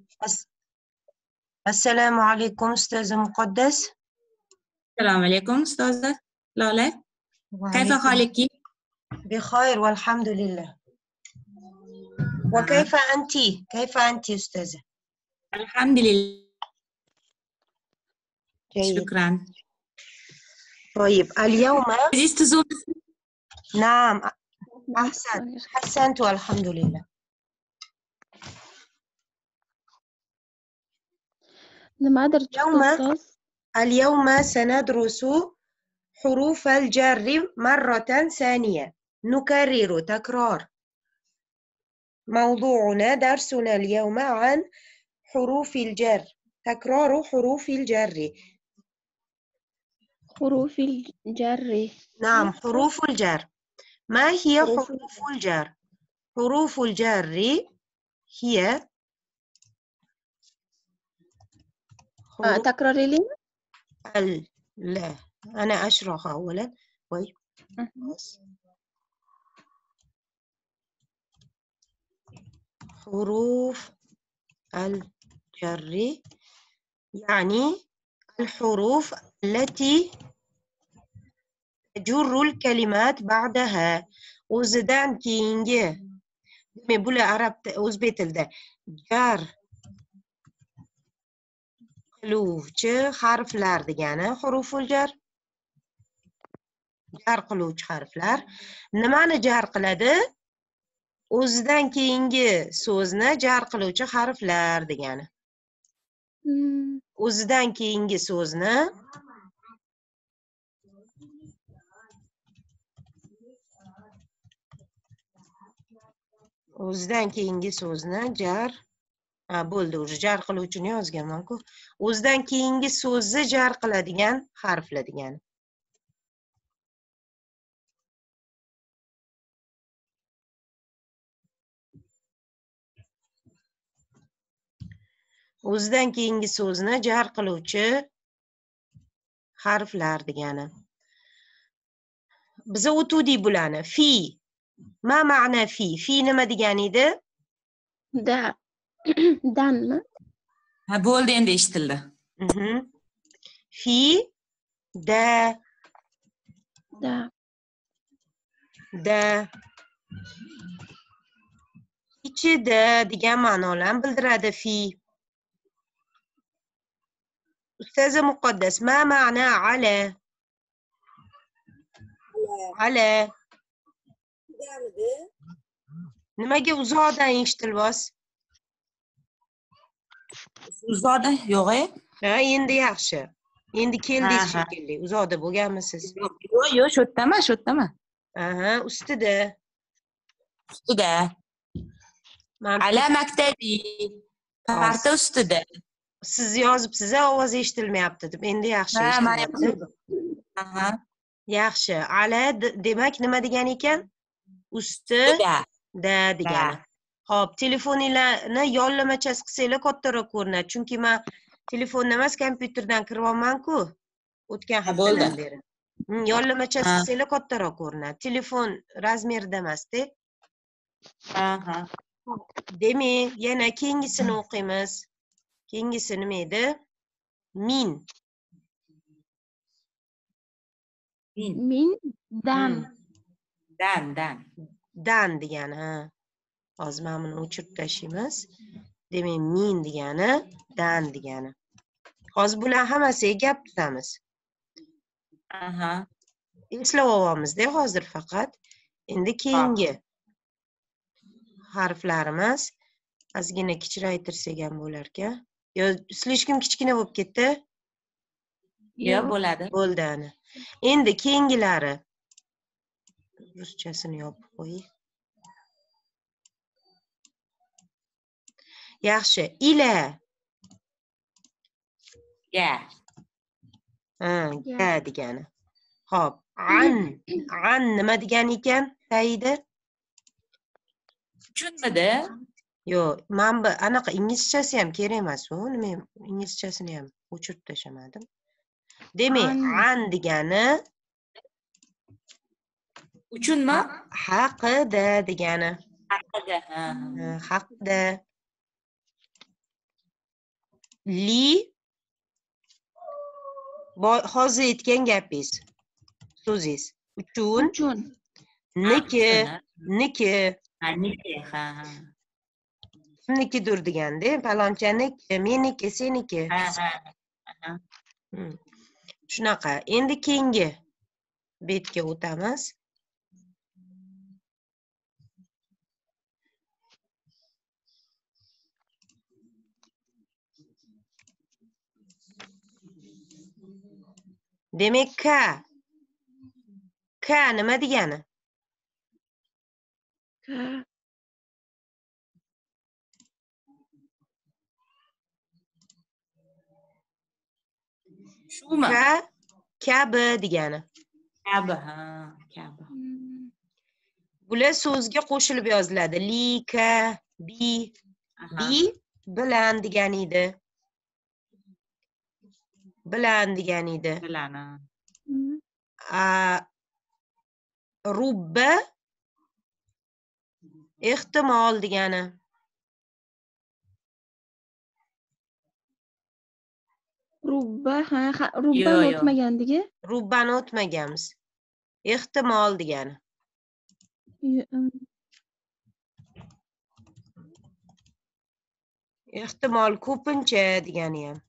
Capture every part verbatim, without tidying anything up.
As- Assalomu alaykum ustozi Muqaddas. السلام عليكم أستاذة لولا، كيف وعليكم حالك؟ بخير والحمد لله. وكيف أنت؟ كيف أنت أستاذة؟ الحمد لله، جيد. شكرا. طيب اليوم استزوم نعم أحسنت أحسنت والحمد لله. لماذا اليوم أستاذ؟ اليوم سندرس حروف الجر مرة ثانية. نكرر تكرار. موضوعنا درسنا اليوم عن حروف الجر. تكرار حروف الجر. حروف الجر. نعم حروف الجر. ما هي حروف حروف الجر؟ حروف الجر هي آه، حروف تكرري لي. ال لا أنا أشرح أولا. طيب حروف الجر يعني الحروف التي تجر الكلمات بعدها. O'zidan keyingi demak bular arab o'zbek tilida jar qiluvchi harflar degani huruful jar. Jar qiluvchi harflar nimani jar qiladi? O'zidan keyingi so'zni jar qiluvchi harflar degani. Hmm. O'zidan keyingi so'zni o'zidan keyingi so'zni jar ha bo'ldi, уже jar qiluvchini yozganman-ku. O'zidan keyingi so'zni jar qiladigan harflar degani. O'zidan keyingi so'zni jar qiluvchi harflar degani. Biza o'tuvdik bularni. Fi. Ma ma'na fi? Fi nima degani edi? Da. Danmi? Ha, bo'ldi endi eshitildi. Mhm. Fi da Da. da ichida degan ma'nolarni bildiradi fi. Ustozi Muqaddas, ma ma'na ala? Ala. Nimaga uzoqdan eshitilmas? Uzoqda yo'q-e? Ha, endi yaxshi. Endi keldingiz Aha. shekilli. Uzoqda bo'lganmisiz? Yo'q, yo'q, yo'q, shu yerdami, shu yerdami? Aha, ustida. Ustida. Men Ala maktabi. Parta ustida. siz yozibsiz, ovoz eshitilmayapti deb. Endi yaxshi Ha, mana eshityapti. Aha. Yaxshi. Ala de- demak nima degan ekan? Usti Ustida. da degani. Xo'p, telefoninglarni yollamachasi qilsanglar kattaroq ko'rinadi. Chunki men telefondan emas, kompyuterdan kiryapman-ku. O'tgan Ha, bo'ldi. haftadan beri. Hmm, Yollamachasi Ha. qilsanglar kattaroq ko'rinadi. Telefon razmerida emas-da. Aha. Demak, yana keyingisini o'qiymiz. Keyingisi nima edi? Min. Min. Min. Dan. Hmm. Dan, dan. Dan degani, ha. Hozir mana buni o'chirib tashlaymiz. Demak, min degani, dan degani. Hozir bular hammasiga gap tutamiz. Aha. Eslab olyapmiz-da hozir faqat. Endi keyingi harflarimiz ozgina kichraytirsak ham bo'lar-ka. Yo, slishkim kichkina bo'lib ketdi. Yo'q, bo'ladi. Bo'ldi ana. Endi keyingilari. Ruschasini yopib qo'ying. Yaxshi. Ila. Ga. Ha, ga degani. Xo'p, an. An nima degan ekan? Tayida. Tushunmadi? Yo'q, men bu anaqa inglizchasi ham kerak emas-ku. Nima inglizchasini ham o'chirib tashlamadim. Demak, an degani Uchunmi? haqida degani. Haqida. Ha. Ha, haqida. li bo- hozir aytgan gapingiz, so'zingiz uchun, Uchun. niki, uchun, ha. niki, Ha, niki, ha, ha. kimnikidir deganda, palonchanniki, meniki, seniki. Ha, ha, ha. Hmm. Shunaqa. Endi keyingi betga o'tamiz. Demak, K. K nima degani? Ka. Shumi? K kabi degani. Kabi, ha, kabi. Hmm. Bular so'zga qo'shilib yoziladi. Li, ka, bi, Aha. bi bilan degani edi. Bilan degani edi. Bilan, ha. Hmm. A rubba ehtimol degani. Rubba, ha, ha, rubbani Yo, yo. o'tmagandigi. Rubbani o'tmaganmiz. Ehtimol degani. Yo- hmm. Ehtimol ko'pincha degani ham.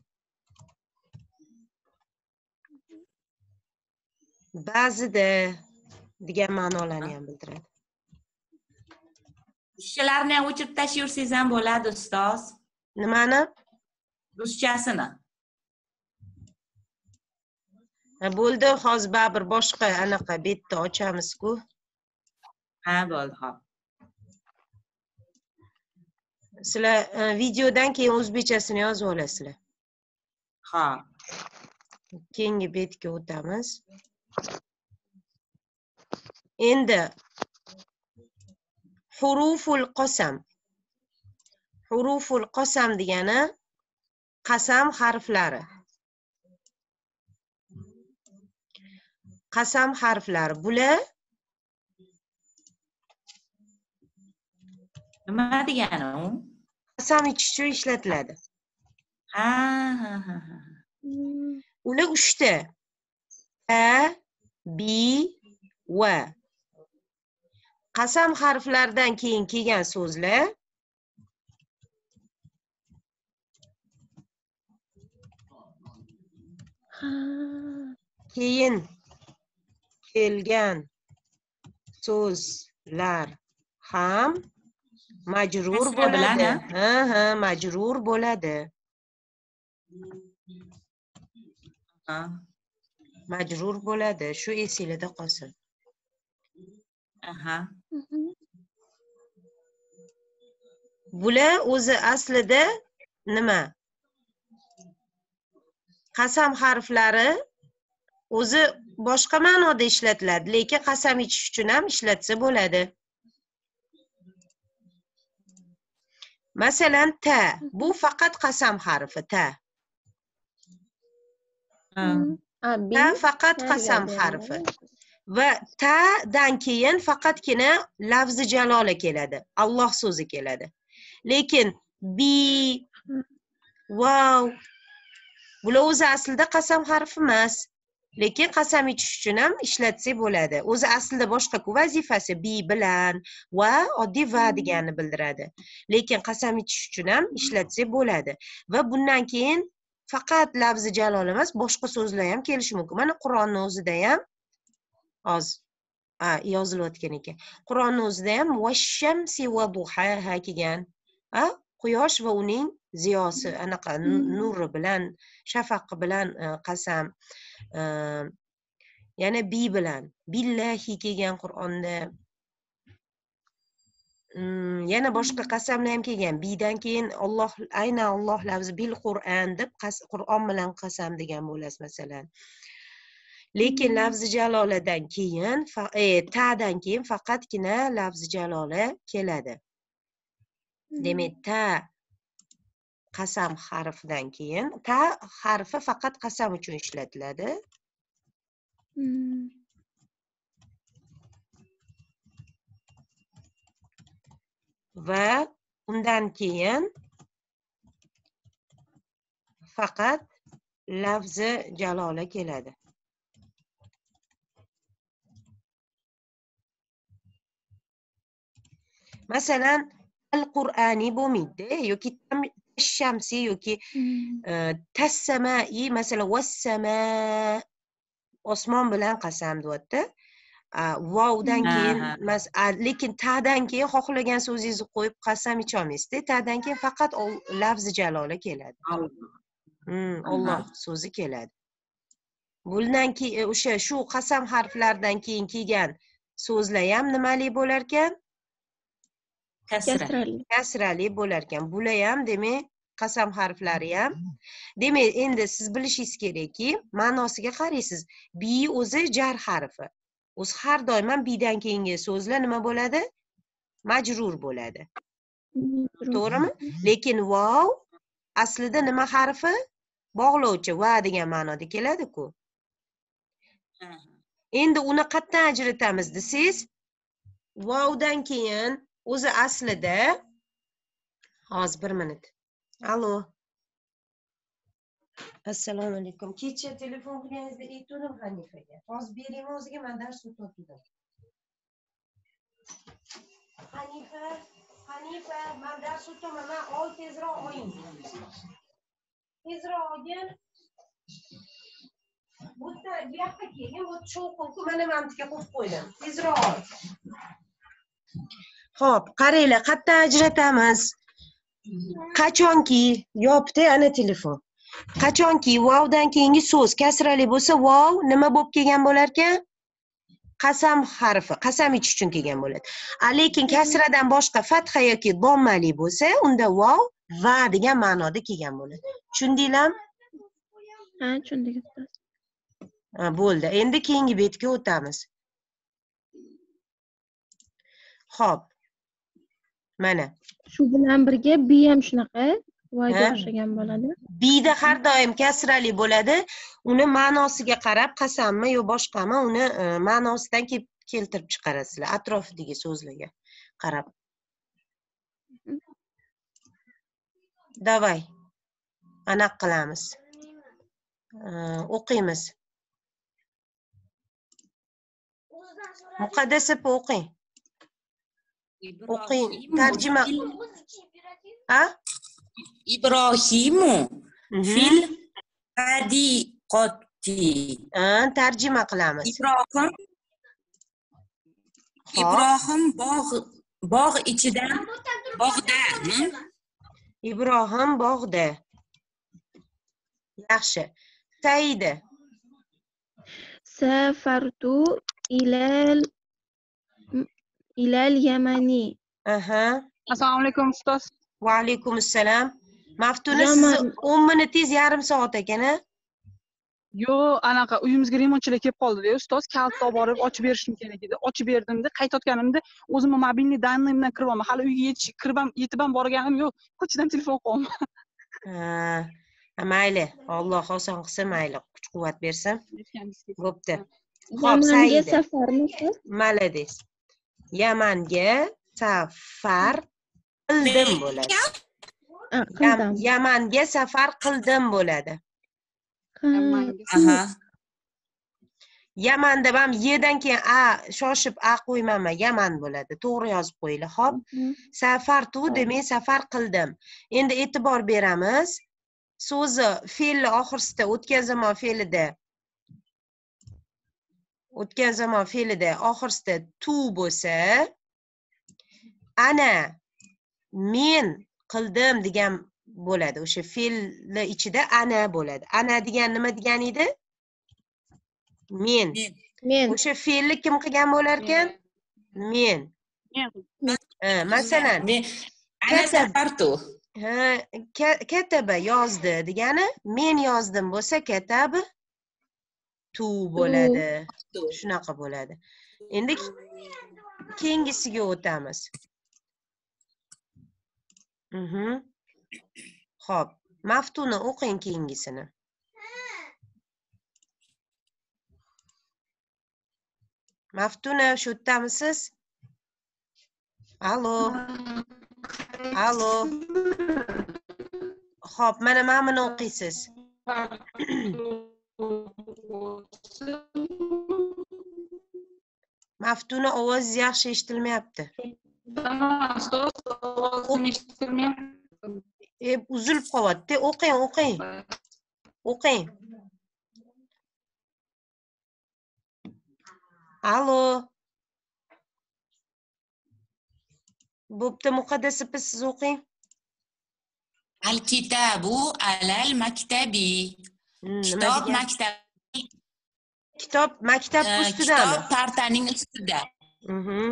Ba'zida degan ma'nolarni ham bildiradi. Ruschalarini ham o'chirib tashlayversangiz ham bo'ladi, ustoz. Nimani? Ruschasini. Ha, bo'ldi, hozir baribir boshqa anaqa betni ochamiz-ku. Ha, bo'ldi, hop. Sizlar e, videodan keyin o'zbekchasini yozib olasizlar. Hop. Keyingi betga o'tamiz. Endi huruful qasam. Huruful qasam degani qasam harflari. Qasam harflari. Bular Nima degani u? qasam ichish uchun ishlatiladi. Ha, ha, ha, ha. Hmm. Ular uchta. A, B, va. Qasam harflaridan keyin kelgan so'zlar Ha. keyin kelgan so'zlar ham majrur Kasra bilan, bo'ladi. ha? Ha, ha, majrur bo'ladi. Ha. Majrur bo'ladi. Shu esingizda qolsin. Aha. Mhm. Bular o'zi aslida nima? Qasam harflari o'zi boshqa ma'noda ishlatiladi, lekin qasam ichish uchun ham ishlatsa bo'ladi. Masalan, ta. Bu faqat qasam harfi ta. Ha. Hmm. A, bi. Ta faqat Tayyor qasam beradi. harfi. Va ta'dan keyin faqatgina lafzi jalola keladi. Alloh so'zi keladi. Lekin bi, vav bular o'zi aslida qasam harfi emas. Lekin qasam ichish uchun ham ishlatsak bo'ladi. O'zi aslida boshqa-ku vazifasi bi bilan va oddiy va degani bildiradi. Lekin qasam ichish uchun ham ishlatsak bo'ladi. Va bundan keyin faqat lafzi jalol emas, boshqa so'zlar ham kelishi mumkin. Mana Qur'onning o'zida ham hozir a yozilayotgan ekan. Qur'onning o'zida ham vashamsi va duhaha kelgan. A quyosh va uning ziyosi, anaqa nuri bilan, shafaqi bilan e, qasam. E, yana bi bilan, billahi kelgan Qur'onda. Mm, yana boshqa qasamlar ham kelgan. Bidan keyin Alloh, aynan Alloh lafzi bil Qur'on deb Qur'on bilan qasam degan bo'lasiz masalan. Lekin lafzi jaloladan keyin, e, ta'dan keyin faqatgina lafzi jalola keladi. Demak, ta qasam harfidan keyin ta harfi faqat qasam uchun ishlatiladi. Hmm. Va undan keyin faqat lafzi jalola keladi. Masalan, al-Qur'ani bo'lmaydi yoki shamsi yoki tas-samai, masalan, was-sama, osmon bilan qasam deyapti. Vovdan keyin mas lekin ta'dan keyin xohlagan so'zingizni qo'yib qasam icha olmaysizda. Ta'dan keyin faqat lafzi jalola keladi. Hmm, Alloh so'zi keladi. Bundan keyin o'sha shu qasam harflaridan keyin kelgan so'zlar ham nimali bo'lar ekan? Kasrali. Kasrali bo'lar ekan. Bular ham demak qasam harflari ham. Demak, endi siz bilishingiz kerakki, ma'nosiga qaraysiz. Bi o'zi jar harfi. O'zi har doim ham bidan keyingi so'zlar nima bo'ladi? Majrur bo'ladi. To'g'rimi? Lekin vov aslida nima harfi? Bog'lovchi, va degan ma'noda keladi-ku. Endi uni qayerdan ajratamiz desiz, vovdan keyin o'zi aslida hozir bir minut. Allo. Assalomu alaykum. Kecha telefon qilganingizda aytdim Hanifaga. Hozir bering o'ziga, men dars o'tdim. Hanifa, Hanifa, men dars o'taman. Men ol tezroq oling. Tezroq olgin. Bu yoqqa keling, bu cho'qinku mana mantiga qo'yib qo'ydim. Tezroq ol. Xo'p, qaranglar, qayerdan ajratamiz? Qachonki yopdi ana telefon. Qachonki vovdan keyingi so'z kasrali bo'lsa, vov nima bo'lib kelgan bo'lar ekan? Qasam harfi, qasam ichish uchun kelgan bo'ladi. Lekin kasradan boshqa fatha yoki dommali bo'lsa, unda vov va degan ma'noda kelgan bo'ladi. Tushundinglarmi? Ha, tushundik ustoz. Ha, bo'ldi. Endi keyingi betga o'tamiz. Xo'p. Mana. Shu bilan birga bi ham shunaqa voga o'xshagan bo'ladi. Bida har doim kasrali bo'ladi. Uni ma'nosiga qarab, qasammi yo boshqami, uni ma'nosidan keltirib chiqarasizlar, atrofidagi so'zlarga qarab. Davay. Anaqa qilamiz. O'qiymiz. Muqaddas opa o'qing. O'qing, tarjima. Ha? Ibrohimu fil hadiqati. Ha, tarjima qilamiz. Ibrohim Ibrohim bog' bog' ichida, bog'da. Ibrohim bog'da. Yaxshi. Saida. Safartu ilal ilal yamani. Aha. Assalomu alaykum ustoz. Va alaykum assalom. Maftuna, siz o'n minutingiz yarim soat ekan-a? Yo, anaqa uyimizga remontchilar kelib qoldi-da, ustoz, kalitni olib borib ochib berishim kerak edi. Ochib berdimda, qaytayotganimda o'zimni mobilniy dannoyimdan kirib olman. Hali uyga yetish, kirib ham yetib ham borganim yo'q. Ko'chadan telefon qilaman. Ha, mayli. Alloh oson qilsin, mayli. Kuch-quvvat bersin. Bo'pti. Xo'p, Yamanga safarmi? Malades. Yamanga safar qildim bo'ladi. Yamanga safar qildim bo'ladi. Aha. Yaman deb ham yedan keyin a shoshib a qo'ymayman, Yaman bo'ladi. To'g'ri yozib qo'yinglar. Xo'p. Safartu demak safar qildim. Endi e'tibor beramiz. So'zi fe'lni oxirsida o'tgan zamon fe'lida o'tgan zamon fe'lida oxirsida tu bo'lsa, ana men qildim degan bo'ladi. O'sha fe'lni ichida ana bo'ladi. Ana degan nima degani edi? Men. Men. O'sha fe'lni kim qilgan bo'lar ekan? Men. Ha, masalan, ana safartu. Ha, kataba yozdi degani men yozdim bo'lsa katab tu bo'ladi. Shunaqa bo'ladi. Endi keyingisiga o'tamiz. Mhm. Xo'p, Maftuna o'qing keyingisini. Maftuna, shu yerdamisiz? Allo. Allo. Xo'p, mana mana buni o'qiysiz. Maftuna ovoz yaxshi eshitilmayapti. E, uzilib qolyapti. O'qing, o'qing. O'qing. Alo. Bo'pti, Muqaddas opa siz o'qing. Al-kitabu alal maktabi. Kitob maktab. Kitob maktab ustidami? Kitob partaning ustida. Mhm.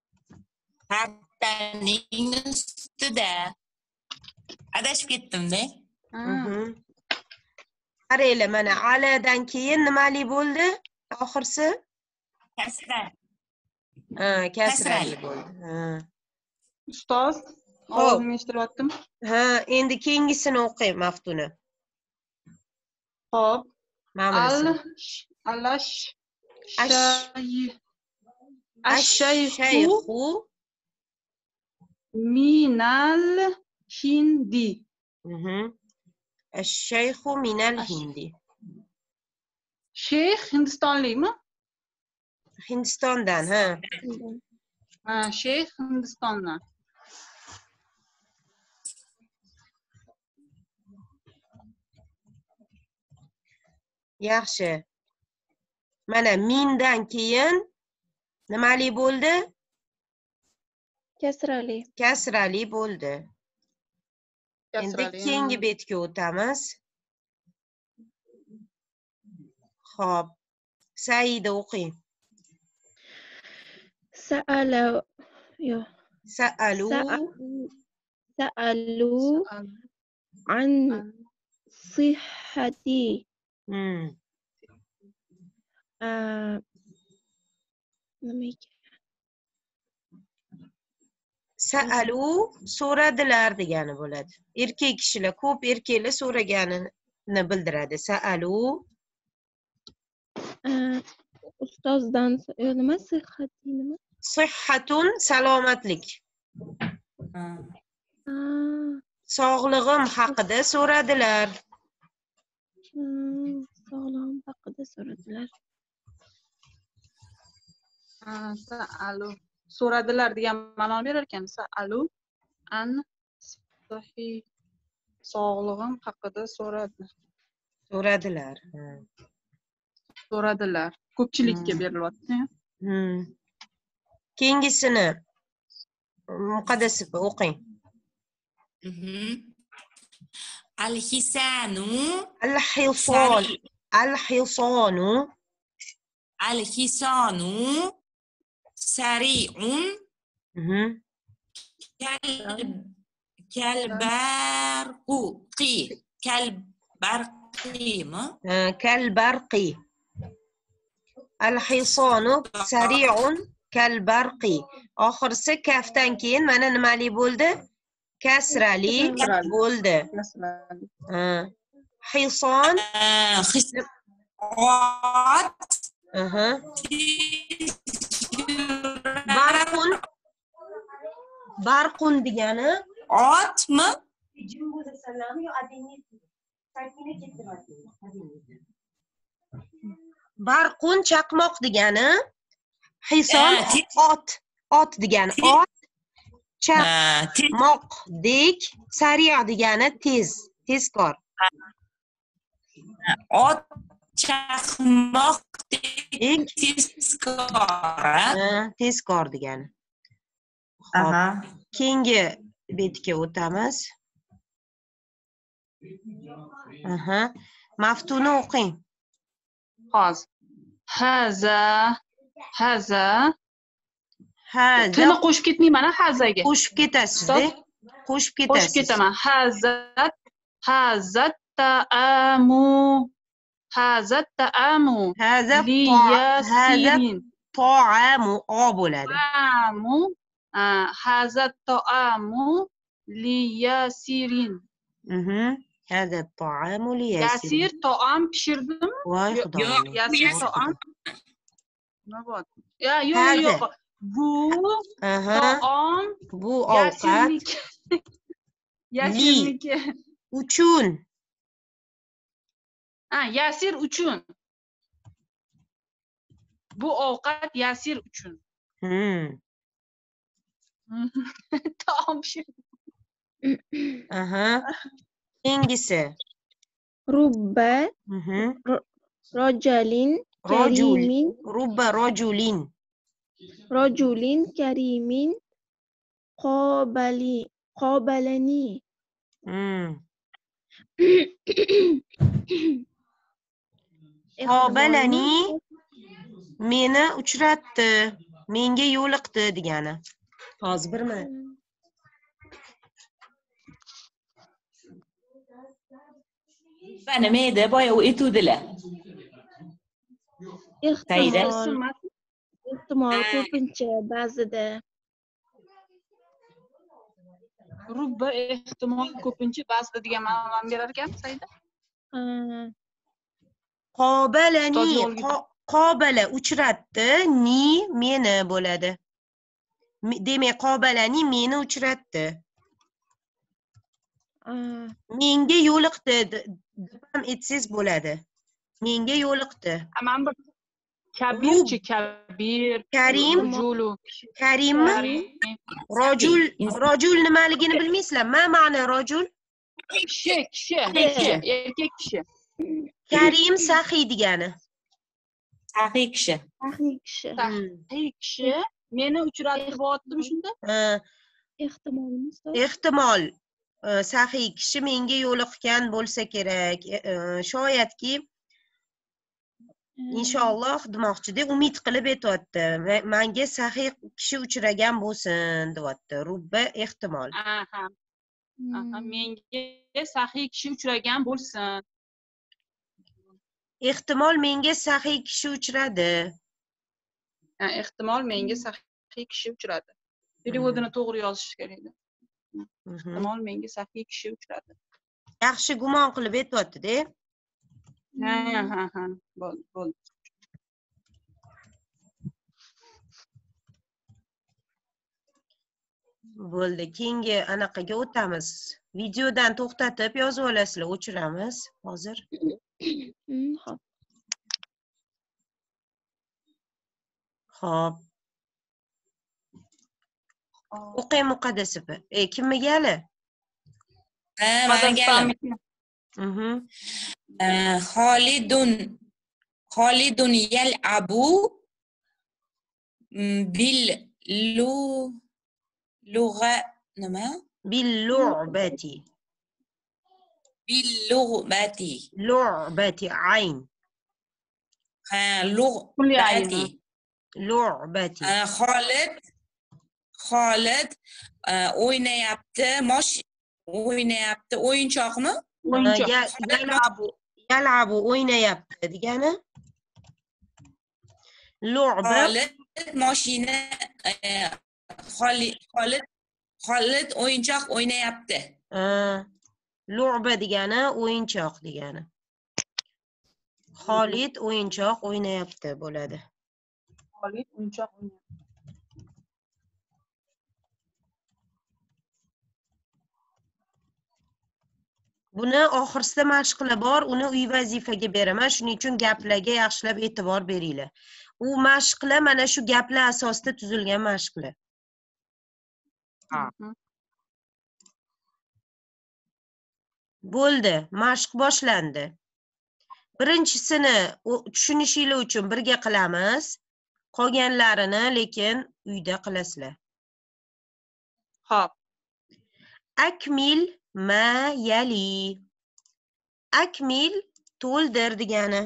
Partaning ustida. Adashib ketdim-da. Mhm. Qaranglar, mana aladan keyin nimali bo'ldi? Oxirsi? Kasra. Ha, kasrali bo'ldi. Ha. Ustoz, ovozini eshitiryaptim. Ha, endi keyingisini o'qing, Maftuna. Xo'p. Al alash shay ash-shaykhu minal hindi. Mhm. Ash-shaykhu minal hindi. Sheyx hindistonlikmi? Hindistondan, ha. Ha, sheyx Hindistondan. Yaxshi. Mana mindan keyin nimali bo'ldi? Kasrali. Kasrali bo'ldi. Endi keyingi betga o'tamiz. Xo'p. Saida o'qing. Sa'ala yo. Sa'alu Sa'alu an sihhati. Hmm. Nima ekan? Sa'alu so'radilar degani bo'ladi. Erkak kishilar, ko'p erkaklar so'raganini bildiradi. Sa'alu Ustozdan nima sihhati nima? Sihhatun salomatlik. Sog'lig'im haqida so'radilar. Sog'lig'im haqida so'radilar. Sa'alu so'radilar degan ma'noni berar ekan. Sa'alu an sahi sog'lig'im haqida so'radi. So'radilar. So'radilar. Ko'pchilikka berilyapti. Hmm. Keyingisini Muqaddas opa o'qing. Al-hisanu Al-hisan. Al-hisanu. Al-hisanu sari'un kal-barqi. Kal-barqimi? Kal-barqi. Al-hisanu sari'un kal-barqi. Oxirisi kafdan keyin mana nimali bo'ldi? Kasrali bo'ldi. Hison ot barqun barqun degani otmi? Barqun chaqmoq degani, hison ot, ot degani ot, chaqmoqdek, sari'a degani tez, tezkor. Ot chaqmoqdek tezkor. Tezkor degani. Xo'p, keyingi betga o'tamiz. Aha. Maftuna o'qing. Hozir. Haza haza Haza. Tini qo'shib ketmayman, hazaga. Qo'shib ketasiz-da. Qo'shib ketasiz. Qo'shib ketaman. Hazat hazat ta'amu hazat ta'amu Hazat liyasirin ta'amu o bo'ladi. Ta'amu hazat ta'amu liyasirin. Mhm. Hazat ta'amu liyasirin. Yasir ta'am pishirdim. Voy xudoyim. Yo'q, yasir ta'am. Nima bor? Ya, yo'q, yo'q. Bu ta'am bu ovqat yasirniki. uchun. Ha, Yasir uchun. Bu ovqat Yasir uchun. Hmm. Taom pishirdi. Aha. Keyingisi. Rubba Mhm. rojalin Rojul. karimin Rubba rojulin. rajulin karimin qabali qabalani. Hmm. Qobalani meni uchratdi, menga yo'liqdi degani. Hozir bir minut. Va nima edi? Boya u aytuvdilar. Saida. Ehtimol, ehtimol ko'pincha ba'zida. Rubba ehtimol ko'pincha ba'zida degan ma'noni berar ekan Saida. Ha, Qobalani, Ustoz yo'lga- qo- qobala uchratdi, ni meni bo'ladi. Mi- Demak, qobalani meni uchratdi. ha, Menga yo'liqdi deb ham aytsangiz bo'ladi. Menga yo'liqdi. Aman bir kabirchi kabir. Karim. Rujulu. Karimmi? Karim. Rojul, rojul nimaligini bilmaysizlar? Ma ma'na rojul? Kishi, kishi, kishi, erkak kishi. Karim saxiy degani. Saxiy kishi. saxiy kishi. Saxiy kishi meni uchratib bo'lyaptimi shunda? Ha, Ehtimolmi ustoz? ehtimol e, saxiy kishi menga yo'liqgan bo'lsa kerak. E, e, Shoyatki inshaalloh demoqchida umid qilib aytyapti. Va- Menga saxiy kishi uchragan bo'lsin deyapti. Rubba ehtimol. Aha, aha, Hmm. menga saxiy kishi uchragan bo'lsin. Ehtimol menga saxiy kishi uchradi. Ha, ehtimol menga saxiy kishi uchradi. Переводini to'g'ri yozish kerak edi. Mhm. Ehtimol menga saxiy kishi uchradi. Yaxshi gumon qilib aytyapti-da. Ha, ha, ha, bo'ldi, bo'ldi. Bo'ldi. Keyingi anaqaga o'tamiz. Videodan to'xtatib yozib olasizlar, o'chiramiz hozir. Hmm, Xo'p. Xo'p. O'qing Muqaddas opa. E, kimga hali? Ha, menga galim. Mhm. Xolidun Xolidun yal'abu bil lu lug'a nima? Bil lu'bati. Bil lug'bati. Lu'bati ayn. Ha, Kulli ayn. lug'bati. Lu'bati. Ha, Xolid Xolid uh, o'ynayapti, mosh o'ynayapti, o'yinchoqmi? O'yinchoq. Ya- Yal'abu yal'abu o'ynayapti degani. Lu'ba Xolid mashina uh, Xolid Xolid Xolid o'yinchoq o'ynayapti. Ha, lu'ba degani o'yinchoq degani. Xolid o'yinchoq o'ynayapti bo'ladi. Xolid o'yinchoq o'ynayapti. Buni oxirsida mashqlar bor, uni uy vazifaga beraman, shuning uchun gaplarga yaxshilab e'tibor beringlar. U mashqlar mana shu gaplar asosida tuzilgan mashqlar. Mhm. Bo'ldi, mashq boshlandi. Birinchisini o- tushunishinglar uchun birga qilamiz. Qolganlarini lekin uyda qilasizlar. Xo'p. Akmil ma yali. Akmil to'ldir degani.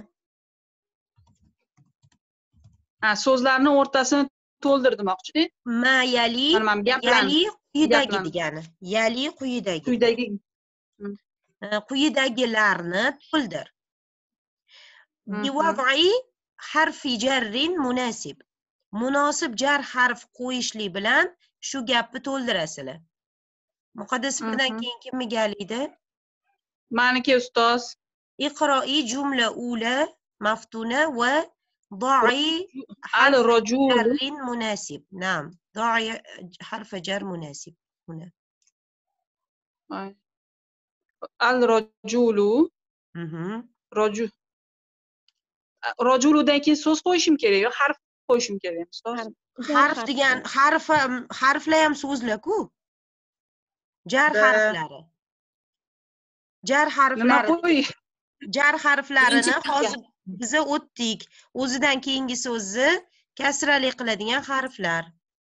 Ha, so'zlarni o'rtasini to'ldir demoqchi. Ma yali, Mana mana gaplarni, yali quyidagi gaplarni. degani. Yali quyidagi. Quyidagi Ha, quyidagilarni to'ldir. Mhm. Biwad'i harfi jarrin munasib. Munosib jar harf qo'yishlik bilan shu gapni to'ldirasizlar. Muqaddas opadan Mhm. keyin kim egallaydi? Maniki ustoz. Iqro'i jumla ula maftuna va da'i Al rajul. jarrin munasib. Naam. Da'i harf jar munasib. Huna. al rojulu Mhm. roju rojuludan keyin so'z qo'yishim kerak yo harf qo'yishim kerak ustoz? Jar Harf degan harf ham- harflar ham so'zlar-ku. Jar Da. harflari. Jar Nima harflari. qo'y? Jar harflarini Birinchi hozir biza o'tdik. O'zidan keyingi so'zni kasrali qiladigan harflar.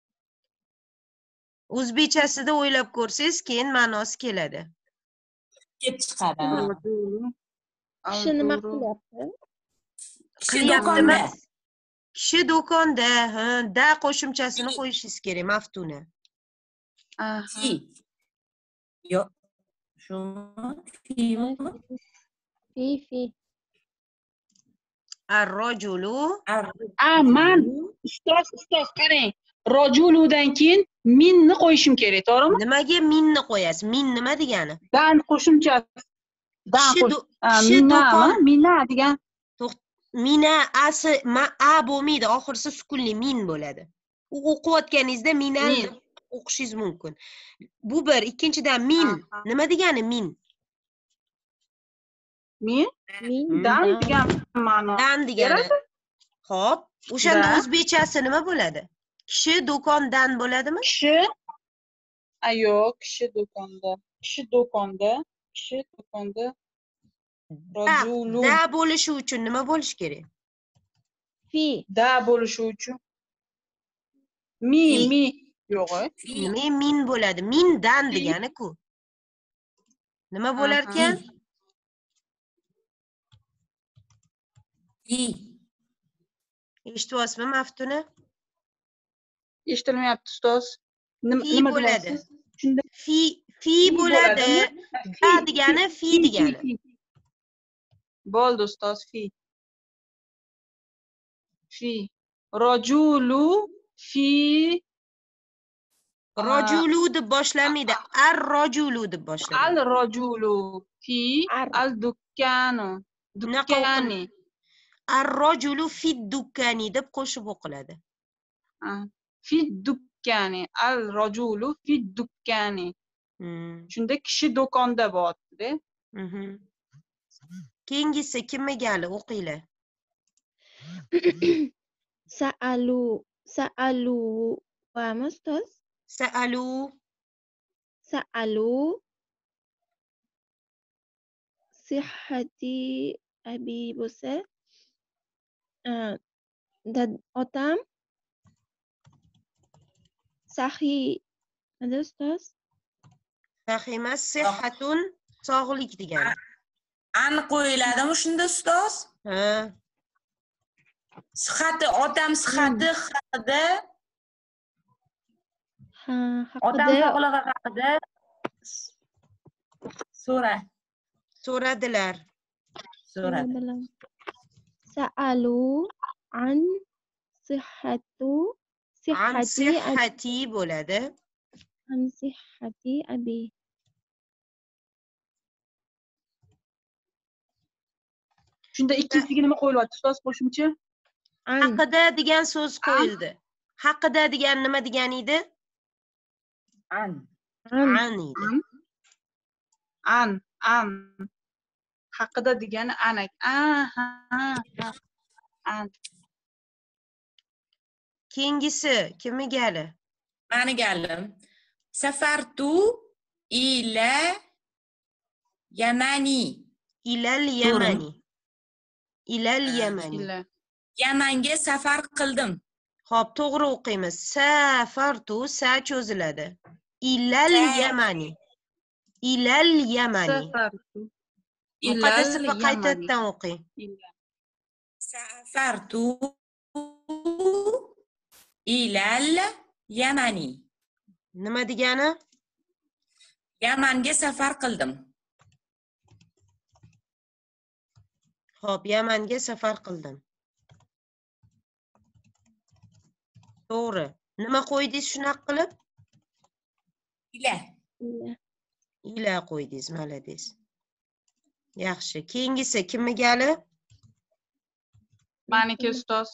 O'zbekchasida o'ylab ko'rsangiz, keyin ma'nosi keladi. kelib chiqadi. ha. Rojulu kishi nima qilyapti? Kishi Qilyapti do'konda. emas. Kishi do'konda, ha, da qo'shimchasini qo'yishingiz kerak, maftuna. Aha. Fi. Yo'q. Shumi? Fimi? Fi fi. Ar-rojulu Ar- A man ustoz ustoz qarang. Rojuludan keyin minni qo'yishim kerak, to'g'rimi? nimaga minni qo'yasiz? Min nima degani? Dan qo'shimchasi. Dan Kishi qo'sh. do- a, kishi Minnami? do'kon Minna degan. To'xt- mina asi ma a bo'lmaydi, oxirisi sukunli min bo'ladi. U o'qiyotganingizda minal Min. o'qishingiz mumkin. Bu bir, ikkinchidan min Aha. nima degani min? Min Min dan dan. degan ma'no. Dan degani. beradi. Xo'p, o'shanda Da. o'zbekchasi nima bo'ladi? Kishi do'kondan bo'ladimi? Kishi a yo'q, kishi do'konda. Kishi do'konda. Kishi do'konda. Da, Rojulu da bo'lishi uchun nima bo'lishi kerak? Fi. da bo'lishi uchun mi Fi. mi yo'q. Fi. Nima min bo'ladi? Min dan degani-ku. Nima bo'lar Aha. ekan? Fi. Eshityapsizmi, Maftuna? Eshitilmayapti ustoz. Nim- Fi Nima bo'ladi. deyapsiz? Shunda Fi fi fi bo'ladi. bo'ladimi? Da degani fi degani. fi. Bo'ldi ustoz, fi. Fi. Rojulu fi Rojulu deb boshlamaydi. Ar-rojulu deb al boshlanadi. rojulu fi Ar. al dukkanu. Bunaqa Dukkani. Ar-rojulu fi dukkani deb qo'shib o'qiladi. Ah, fi dukkani. Al rojulu fi dukkani. Hmm. Shunda kishi do'konda bo'lyapti-da. Mhm. Keyingisi kim egali o'qinglar. Sa'alu. Sa'alu. Vami ustoz? Sa'alu Sa'alu. Sihhati abi bo'lsa, ah, dad otam sahiy. Nima ustoz? sahimas sihhatun sog'lik degani. An qo'yiladimi shunda ustoz? Ha. Sihhati, otam sihhati haqida, Ha, otam haqida sog'lig'i haqida so'ra. So'radilar. So'radi. bilan. Sa'alu an sihhatu An sihhati abi. sihhati bo'ladi. An sihhati abi. Shunda ikkinchisiga nima qo'yilyapti ustoz qo'shimcha? An. Haqida degan so'z qo'yildi. Haqida degan nima degani edi? An. An. An edi. An an haqida degani anak. Aha. An Keyingisi kim egali? Mani galim. Safartu ila Yamani. Ilal yamani. Ilal yamani. ila Yamanga safar qildim. Xo'p, to'g'ri o'qiymiz. Safartu sa cho'ziladi. Ilal Sa- yamani. Ilal yamani. safartu Muqaddasi ilal qaytadan o'qing. ila Safartu ilal Yamani. Nima degani? Yamanga safar qildim. Xo'p, Yamanga safar qildim. To'g'ri. Nima qo'ydingiz shunaqa qilib? Ila. Ila. Ila qo'ydingiz, malades. Yaxshi. Keyingisi kim egali? maniki ustoz.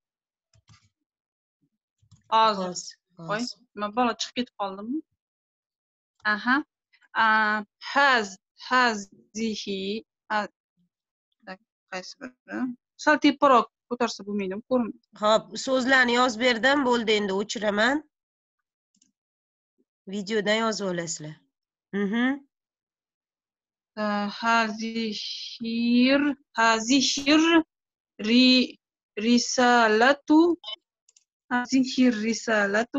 Hozir. Hozir. Voy, nima bola chiqib ketib qoldimmi? Aha. Ah, has hazihi ha- qaysi biri? Sal teparoq ko'tarsa bo'lmaydimi? Ko'rinmaydi. Hop, so'zlarni yozib berdim, bo'ldi, endi o'chiraman. Videodan yozib olasizlar. Mhm. Hazihir hazihir ri risalatu hazihir risalatu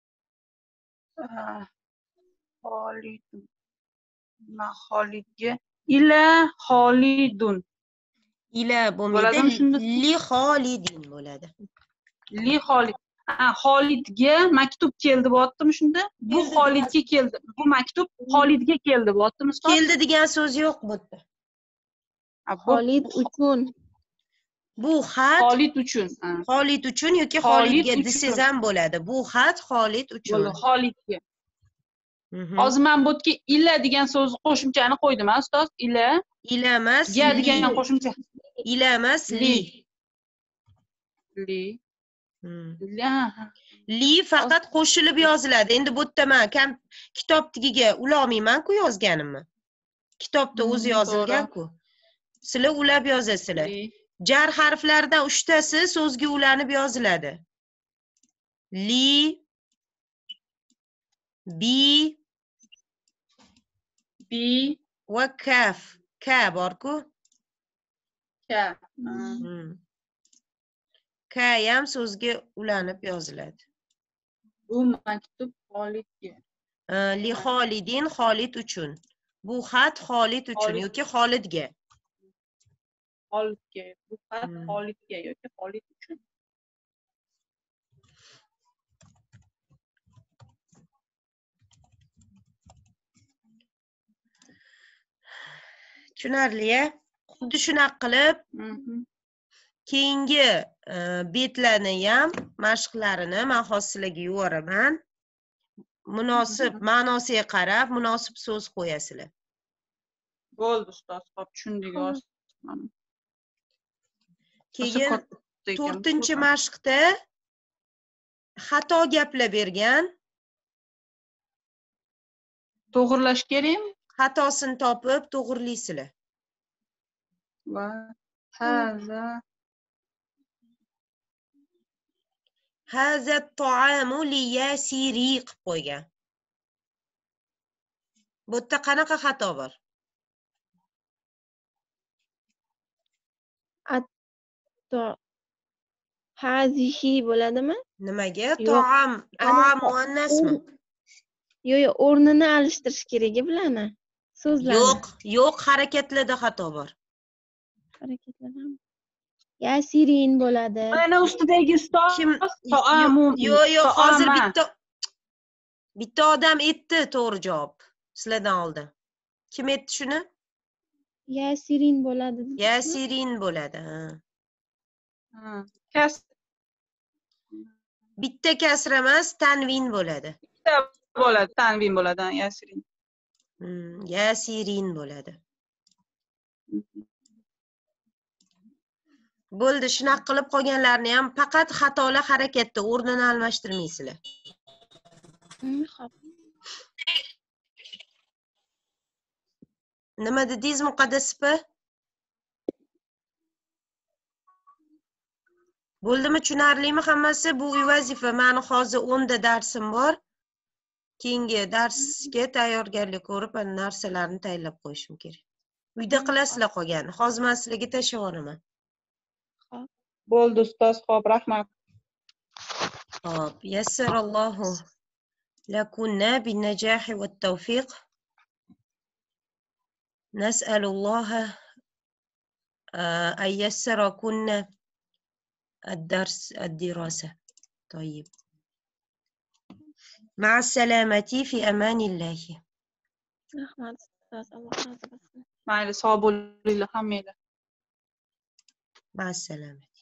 ah, Xolidun ma Xolidga ila Xolidun Ila bo'lmaydi, Bo'ladimi shunda? li xolidin bo'ladi. li Xolid ha, Xolidga maktub keldi bo'lyaptimi shunda? Bu Keldi Xolidga keldi. Bu maktub Xolidga keldi bo'lyaptimi ustoz? Keldi degan so'z yo'q bu yerda. Ha, bu Xolid uchun. Bu xat Xolid uchun. Ha. Xolid uchun yoki Xolid Xolidga uchun. desangiz ham bo'ladi. Bu xat Xolid uchun. Bo'ldi, Xolidga. Mhm. Hozir men bu yerga ila degan so'zni qo'shimchani qo'ydim, ha, ustoz? Ila Ila emas, ga li. degan qo'shimcha. Ila emas, li. Li. Hmm. La. Li faqat qo'shilib yoziladi. Endi bu yerda men kam kitob tagiga ulolmayman-ku yozganimni. Kitobda o'zi Hmm, yozilgan-ku. Sizlar ulab yozasizlar. Li. Jar harflaridan uchtasi so'zga ulanib yoziladi. Li, bi Bi. va kaf. Ka bor-ku. Ka. Hmm. Ka ham so'zga ulanib yoziladi. Bu maktub Xolidga. Uh, Li Xolidin, Xolid uchun. Bu xat Xolid uchun Xolid. yoki Xolidga. Xolidga. Bu xat Hmm. Xolidga yoki Xolid uchun. Tushunarli-a? Xuddi shunaqa qilib Mhm. keyingi e, betlarni ham mashqlarini men hozir sizlarga yuboraman. Munosib ma'nosiga qarab munosib so'z qo'yasizlar. Bo'ldi ustoz, xo'p tushundik. Xo'p. Mana. Keyin Katta ekan. to'rtinchi mashqda xato gaplar bergan, To'g'irlash kerakmi? xatosini topib to'g'rilaysizlar. Va haza Haza ta'amu li yasiri qilib qo'ygan. Bu yerda qanaqa xato bor? Atto. Hazihi bo'ladimi? Nimaga? Yo'q. Ta'am, ta'am Ana- muannasmi? Yo'q, yo'q, o'rnini alishtirish kerak bularni. So'zlarni. Yo'q, yo'q, harakatlarda xato bor. Harakatlanami? Yasirin bo'ladi. mana ustidagi ustoz Kim? To'amu. Yo'q, yo'q, hozir To'ama. bitta bitta odam aytdi to'g'ri javob. Sizlardan oldin. Kim aytdi shuni? Yasirin bo'ladi. Yasirin bo'ladi. Ha. Ha. Kas Bitta kasr emas, tanvin bo'ladi. bitta bo'ladi, tanvin bo'ladi, ha, Yasirin. Hmm, Yasirin bo'ladi. Bo'ldi, shunaqa qilib qolganlarni ham faqat xatolar harakatda o'rnini almashtirmaysizlar. Hmm, xo'p. Nima dedingiz Muqaddas opa? Bo'ldimi, tushunarlimi hammasi? Bu uy vazifa. Meni hozir o'nda darsim bor. Keyingi darsga tayyorgarlik ko'rib, ana narsalarni tayyorlab qo'yishim kerak. Uyda qilasizlar qolganini. Hozir men sizlarga tashlab yuboraman. Bo'ldi ustoz, xo'p, rahmat. Hop, yassarallohu lakunna bin najahi wat tawfiq. Nas'alulloha an yassara kunna ad-dars ad-dirasa. طيب. مع السلامة في أمان الله. Rahmat ustoz, Alloh rozi bo'lsin. Mayli, sog' bo'linglar hammanglar. مع السلامة.